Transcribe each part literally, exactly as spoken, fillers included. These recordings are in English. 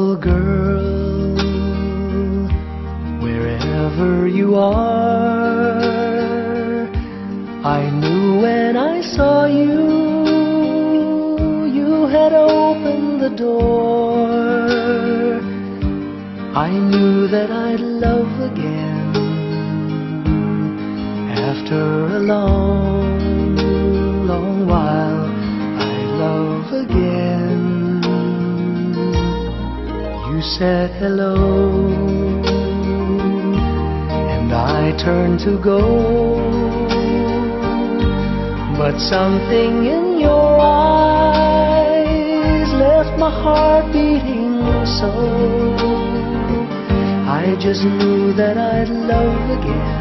Beautiful girl, wherever you are, I knew when I saw you, you had opened the door. I knew that I'd love again after a long, long while. I'd love again. You said hello, and I turned to go, but something in your eyes left my heart beating so. I just knew that I'd love again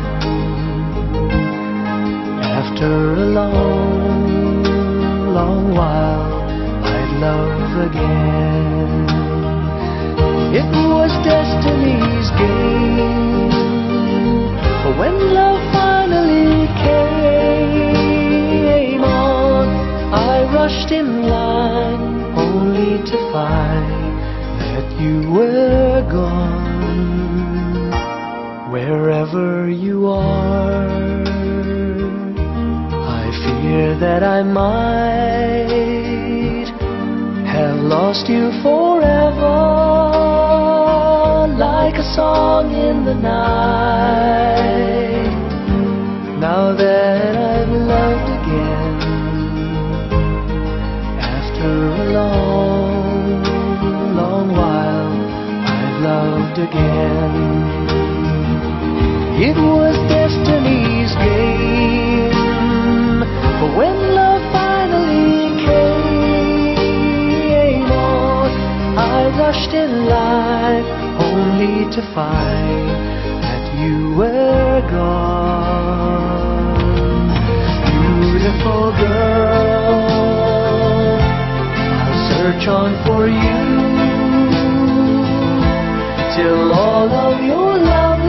after a long, long while. I'd love again. It was destiny's game, but when love finally came on, I rushed in line only to find that you were gone. Wherever you are, I fear that I might have lost you forever, like a song in the night. Now that I've loved again, after a long, long while, I've loved again. It was destiny's game, but when love finally came on, I rushed in line only to find that you were gone. Beautiful girl, I'll search on for you till all of your love